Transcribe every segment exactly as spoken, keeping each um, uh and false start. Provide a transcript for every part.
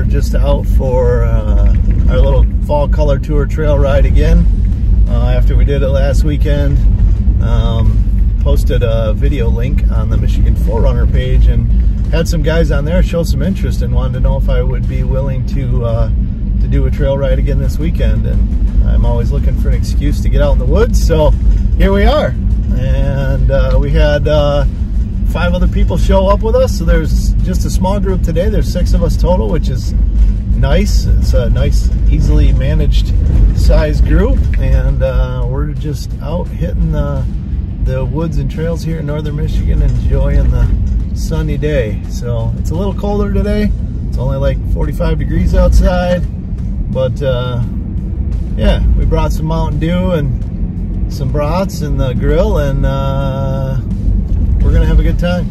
just out for uh, our little fall color tour trail ride again. Uh, after we did it last weekend, um, posted a video link on the Michigan four runner page and had some guys on there show some interest and wanted to know if I would be willing to uh, to do a trail ride again this weekend. And I'm always looking for an excuse to get out in the woods, so here we are. And uh, we had uh, five other people show up with us, so there's just a small group today. There's six of us total, which is nice. It's a nice, easily managed size group, and uh, we're just out hitting the, the woods and trails here in northern Michigan, enjoying the sunny day. So it's a little colder today. It's only like forty-five degrees outside, but uh, yeah, we brought some Mountain Dew and some brats in the grill, and uh, we're gonna have a good time.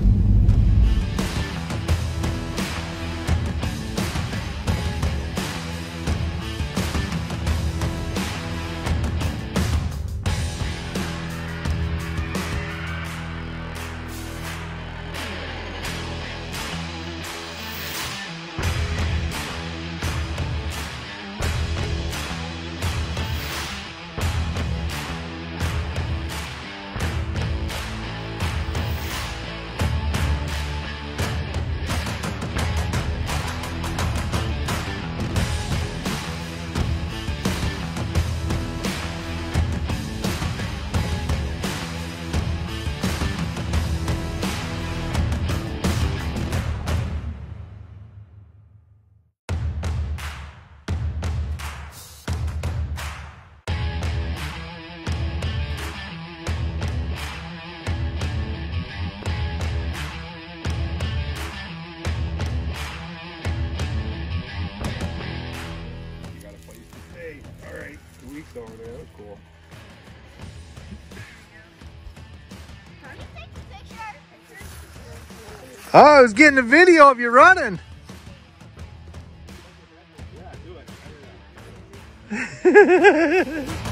Over there, that's cool. Oh, I was getting a video of you running. Yeah, do it.